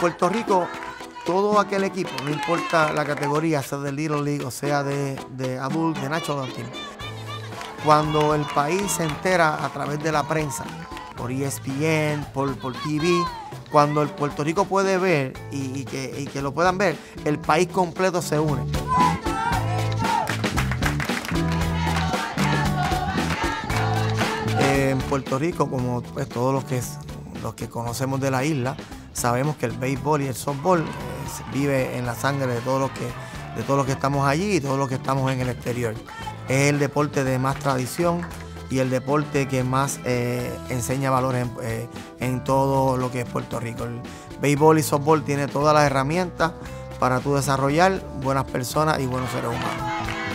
Puerto Rico, todo aquel equipo, no importa la categoría, sea de Little League o sea de Adult, de National Team, cuando el país se entera a través de la prensa, por ESPN, por TV, cuando el Puerto Rico puede ver y que lo puedan ver, el país completo se une. En Puerto Rico, como pues, todos los que conocemos de la isla, sabemos que el béisbol y el softball vive en la sangre de todos los que estamos allí y todos los que estamos en el exterior. Es el deporte de más tradición y el deporte que más enseña valores en todo lo que es Puerto Rico. El béisbol y softball tiene todas las herramientas para tú desarrollar buenas personas y buenos seres humanos.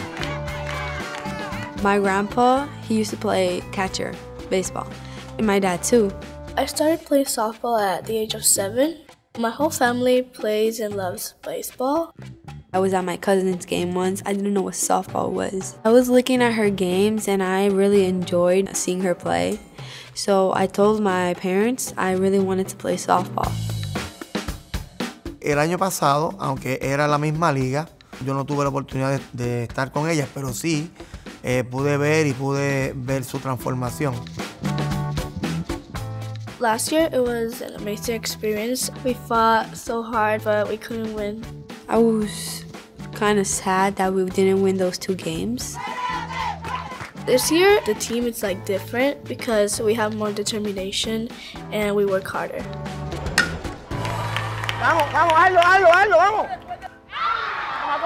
My grandpa, he used to play catcher, baseball, and my dad too. I started playing softball at the age of 7. My whole family plays and loves baseball. I was at my cousin's game once. I didn't know what softball was. I was looking at her games and I really enjoyed seeing her play. So I told my parents I really wanted to play softball. El año pasado, aunque era la misma liga, yo no tuve la oportunidad de estar con ellas, pero sí pude ver su transformación. Last year, it was an amazing experience. We fought so hard, but we couldn't win. I was kind of sad that we didn't win those 2 games. This year, the team is different because we have more determination and we work harder. Vamos, hazlo, vamos. Vamos a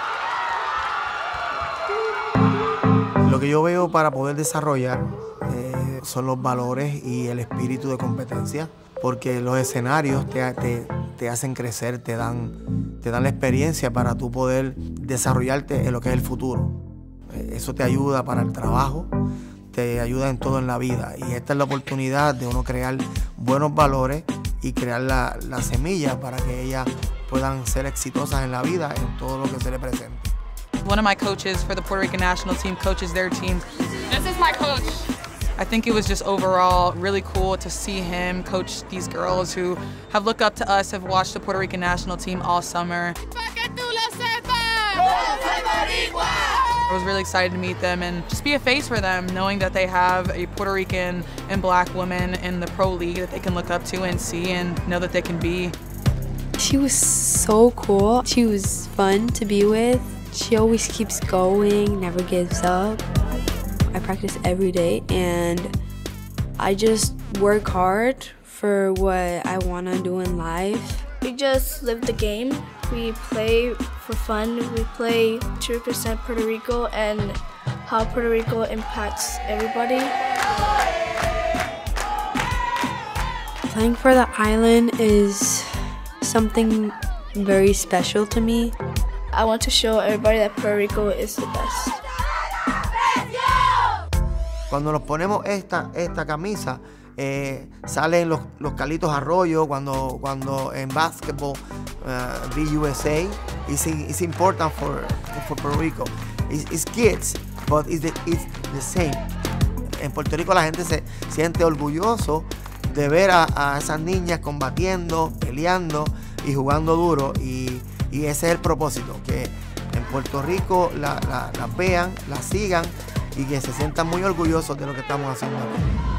correr. Lo que yo veo para poder desarrollar son los valores y el espíritu de competencia, porque los escenarios te hacen crecer, te dan la experiencia para tú poder desarrollarte en lo que es el futuro. Eso te ayuda para el trabajo, te ayuda en todo en la vida, y esta es la oportunidad de uno crear buenos valores y crear la semilla para que ellas puedan ser exitosas en la vida en todo lo que se le presente. One of my coaches for the Puerto Rican national team coaches their team. This is my coach. I think it was just overall really cool to see him coach these girls who have looked up to us, have watched the Puerto Rican national team all summer. I was really excited to meet them and just be a face for them, knowing that they have a Puerto Rican and black woman in the pro league that they can look up to and see and know that they can be. She was so cool. She was fun to be with. She always keeps going, never gives up. I practice every day and I just work hard for what I want to do in life. We just live the game. We play for fun. We play to represent Puerto Rico and how Puerto Rico impacts everybody. Playing for the island is something very special to me. I want to show everybody that Puerto Rico is the best. Cuando nos ponemos esta camisa, salen los Carlitos Arroyo, cuando en basketball, the USA is important for Puerto Rico. It's kids, but it's the same. En Puerto Rico la gente se siente orgulloso de ver a esas niñas combatiendo, peleando y jugando duro, y ese es el propósito, que en Puerto Rico las vean, las sigan y que se sientan muy orgullosos de lo que estamos haciendo aquí.